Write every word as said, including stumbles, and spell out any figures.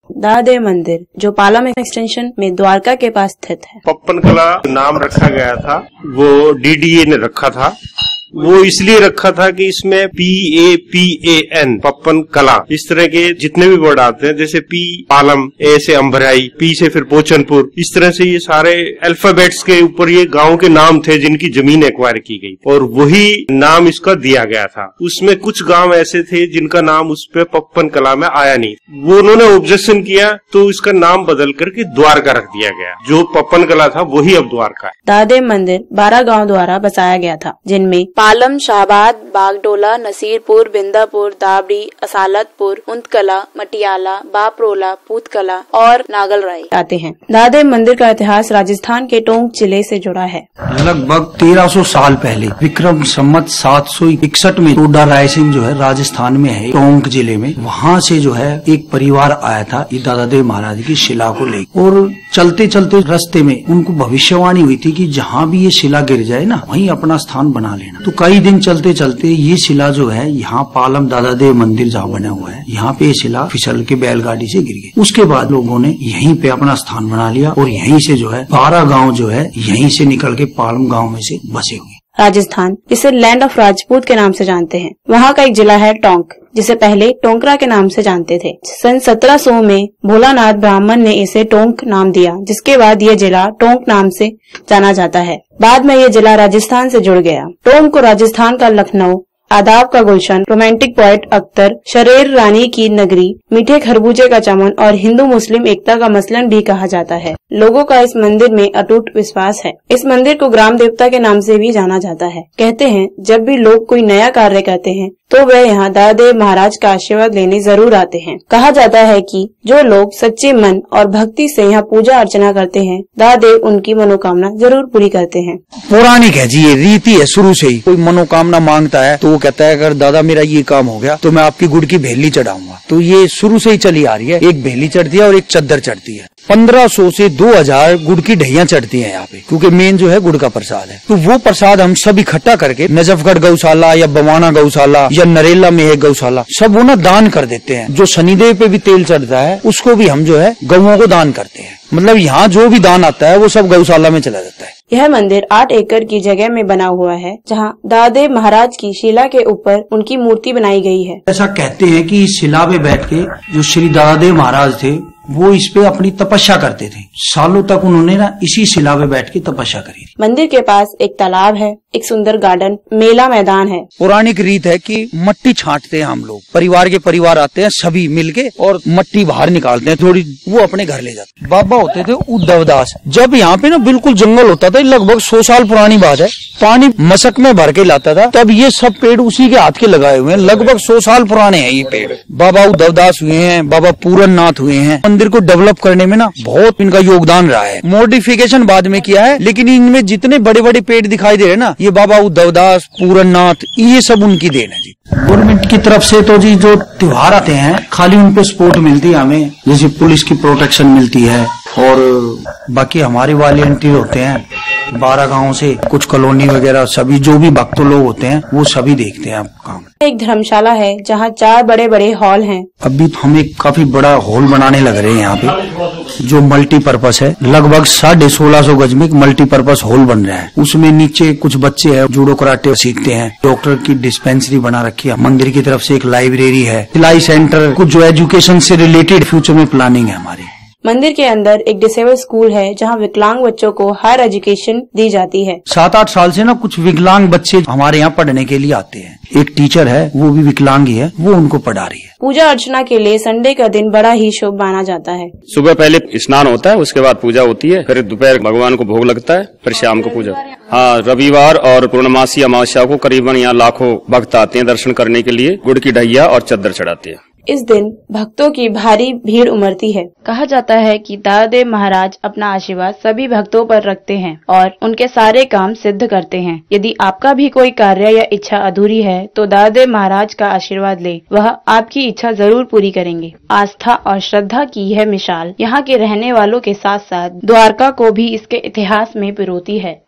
दादा देव मंदिर जो पालम एक्सटेंशन में द्वारका के पास स्थित है। पप्पनकला नाम रखा गया था, वो डी डी ए ने रखा था। वो इसलिए रखा था कि इसमें P A P A N Pappan कला इस तरह के जितने भी वर्ड आते हैं, जैसे पी पालम, ए से अंबराई, पी से फिर पोचनपुर, इस तरह से ये सारे अल्फाबेट्स के ऊपर ये गांव के नाम थे जिनकी जमीन एक्वायर की गई और वही नाम इसका दिया गया था। उसमें कुछ गांव ऐसे थे जिनका नाम उस पे पप्पन कला में आया नहीं, वो उन्होंने ऑब्जेक्शन किया तो इसका नाम बदल करके द्वारका रख दिया गया। जो पप्पन कला था वही अब द्वारका है। दादा देव मंदिर बारह गाँव द्वारा बसाया गया था, जिनमें पालम, शाहबाद, बागडोला, नसीरपुर, बिंदापुर, दाबरी, असालतपुर, उनतकला, मटियाला, बाप्रोला, पूथकला और नांगलराई आते हैं। दादा देव मंदिर का इतिहास राजस्थान के टोंक जिले से जुड़ा है। लगभग तेरह सौ साल पहले विक्रम संवत सात सौ इकसठ में टोडा रायसिंह जो है राजस्थान में है, टोंक जिले में, वहाँ से जो है एक परिवार आया था ये दादा देव महाराज की शिला को लेकर, और चलते चलते रास्ते में उनको भविष्यवाणी हुई थी कि जहाँ भी ये शिला गिर जाए ना वहीं अपना स्थान बना लेना। तो कई दिन चलते चलते ये शिला जो है यहाँ पालम दादा देव मंदिर जहाँ बना हुआ है, यहाँ पे ये शिला फिसल के बैलगाड़ी से गिर गई। उसके बाद लोगों ने यहीं पे अपना स्थान बना लिया और यहीं से जो है बारह गांव जो है यहीं से निकल के पालम गांव में से बसे हुए। राजस्थान इसे लैंड ऑफ राजपूत के नाम से जानते हैं। वहाँ का एक जिला है टोंक, जिसे पहले टोंकरा के नाम से जानते थे। सन सत्रह सौ में भोलानाथ ब्राह्मण ने इसे टोंक नाम दिया, जिसके बाद ये जिला टोंक नाम से जाना जाता है। बाद में ये जिला राजस्थान से जुड़ गया। टोंक को राजस्थान का लखनऊ, आदाब का गुलशन, रोमांटिक पोएट अख्तर, शरेर रानी की नगरी, मीठे खरबूजे का चमन और हिंदू मुस्लिम एकता का मसलन भी कहा जाता है। लोगों का इस मंदिर में अटूट विश्वास है। इस मंदिर को ग्राम देवता के नाम से भी जाना जाता है। कहते हैं जब भी लोग कोई नया कार्य करते हैं तो वे यहाँ दादा देव महाराज का आशीर्वाद लेने जरूर आते हैं। कहा जाता है कि जो लोग सच्चे मन और भक्ति से यहाँ पूजा अर्चना करते हैं, दादा देव उनकी मनोकामना जरूर पूरी करते हैं। पौराणिक है जी, ये रीति है शुरू से ही। कोई मनोकामना मांगता है तो वो कहता है अगर दादा मेरा ये काम हो गया तो मैं आपकी गुड़ की भेली चढ़ाऊंगा। तो ये शुरू से ही चली आ रही है। एक भेली चढ़ती है और एक चद्दर चढ़ती है। पंद्रह सौ से दो हजार गुड़ की ढैया चढ़ती हैं यहाँ पे, क्योंकि मेन जो है गुड़ का प्रसाद है। तो वो प्रसाद हम सब इकट्ठा करके नजफगढ़ गौशाला या बवाना गौशाला या नरेला में है गौशाला, सब वो ना दान कर देते हैं। जो शनिदेव पे भी तेल चढ़ता है उसको भी हम जो है गौओं को दान करते हैं। मतलब यहाँ जो भी दान आता है वो सब गौशाला में चला जाता है। यह मंदिर आठ एकड़ की जगह में बना हुआ है, जहाँ दादा देव महाराज की शिला के ऊपर उनकी मूर्ति बनाई गई है। ऐसा कहते हैं कि इस शिला पे बैठ के जो श्री दादा देव महाराज थे वो इस पे अपनी तपस्या करते थे। सालों तक उन्होंने ना इसी शिला पे बैठ के तपस्या करी थी। मंदिर के पास एक तालाब है, एक सुंदर गार्डन, मेला मैदान है। पौराणिक रीत है कि मट्टी छांटते हैं हम लोग, परिवार के परिवार आते हैं सभी मिलके और मट्टी बाहर निकालते हैं थोड़ी, वो अपने घर ले जाते। बाबा होते थे उद्धव दास। जब यहाँ पे ना बिल्कुल जंगल होता था, लगभग सौ साल पुरानी बात है, पानी मशक में भर के लाता था, तब ये सब पेड़ उसी के हाथ के लगाए हुए हैं। लगभग सौ साल पुराने हैं ये पेड़। बाबा उद्धव दास हुए हैं, बाबा पूरन नाथ हुए हैं। मंदिर को डेवलप करने में ना बहुत इनका योगदान रहा है। मॉडिफिकेशन बाद में किया है, लेकिन इनमें जितने बड़े बड़े पेड़ दिखाई दे रहे हैं ना, ये बाबा उद्धव दास, पूरन नाथ, ये सब उनकी देन है जी। गवर्नमेंट की तरफ से तो जी जो त्योहार आते हैं खाली उन पे सपोर्ट मिलती है हमें, जैसे पुलिस की प्रोटेक्शन मिलती है और बाकी हमारे वॉलंटियर होते हैं बारह गांव से, कुछ कॉलोनी वगैरह, सभी जो भी भक्त लोग होते हैं वो सभी देखते हैं काम। एक धर्मशाला है जहाँ चार बड़े बड़े हॉल हैं। अभी हम एक काफी बड़ा हॉल बनाने लग रहे हैं यहाँ पे, जो मल्टीपर्पस है। लगभग साढ़े सोलह सौ गज में एक मल्टीपर्पस हॉल बन रहा है। उसमें नीचे कुछ बच्चे हैं जूडो कराटे सीखते हैं, डॉक्टर की डिस्पेंसरी बना रखी है, मंदिर की तरफ से एक लाइब्रेरी है, सिलाई सेंटर, कुछ जो एजुकेशन से रिलेटेड फ्यूचर में प्लानिंग है हमारी। मंदिर के अंदर एक डिसेबल स्कूल है जहाँ विकलांग बच्चों को हायर एजुकेशन दी जाती है। सात आठ साल से ना कुछ विकलांग बच्चे हमारे यहाँ पढ़ने के लिए आते हैं। एक टीचर है वो भी विकलांग ही है, वो उनको पढ़ा रही है। पूजा अर्चना के लिए संडे का दिन बड़ा ही शुभ माना जाता है। सुबह पहले स्नान होता है, उसके बाद पूजा होती है, फिर दोपहर भगवान को भोग लगता है, फिर शाम को पूजा। हाँ, रविवार और पूर्णमासी अमावस्या को करीबन यहाँ लाखों भक्त आते हैं दर्शन करने के लिए, गुड़ की ढैया और चद्दर चढ़ाते हैं। इस दिन भक्तों की भारी भीड़ उमड़ती है। कहा जाता है कि दादा देव महाराज अपना आशीर्वाद सभी भक्तों पर रखते हैं और उनके सारे काम सिद्ध करते हैं। यदि आपका भी कोई कार्य या इच्छा अधूरी है तो दादा देव महाराज का आशीर्वाद ले, वह आपकी इच्छा जरूर पूरी करेंगे। आस्था और श्रद्धा की यह मिसाल यहाँ के रहने वालों के साथ साथ द्वारका को भी इसके इतिहास में पिरोती है।